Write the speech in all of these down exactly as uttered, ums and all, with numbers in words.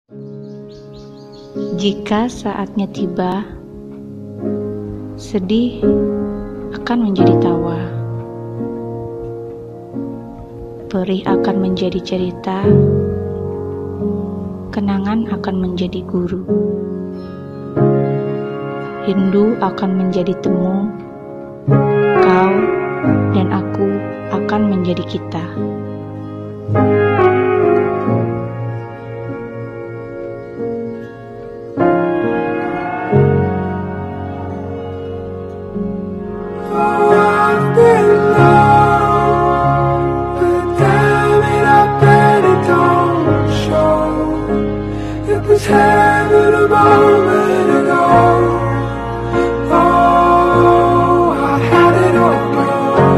Jika saatnya tiba, sedih akan menjadi tawa, perih akan menjadi cerita, kenangan akan menjadi guru, rindu akan menjadi temu, kau dan aku akan menjadi kita. Heaven a moment ago. Oh, I had it all wrong.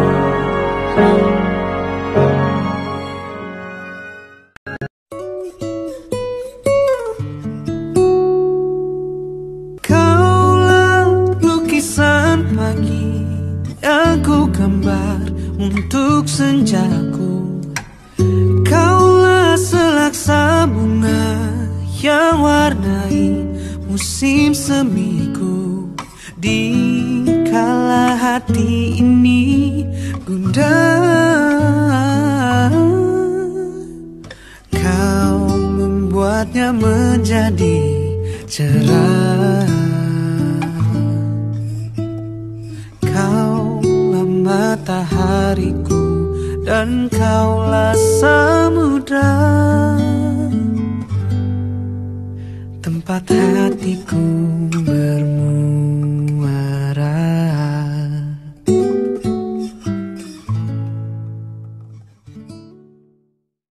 Kaulah lukisan pagi yang ku gambar untuk senjaku. Kaulah selaksa bunga yang warnai musim semiku. Di kala hati ini gundah, kau membuatnya menjadi cerah. Kaulah matahariku dan kaulah samudra, tempat hatiku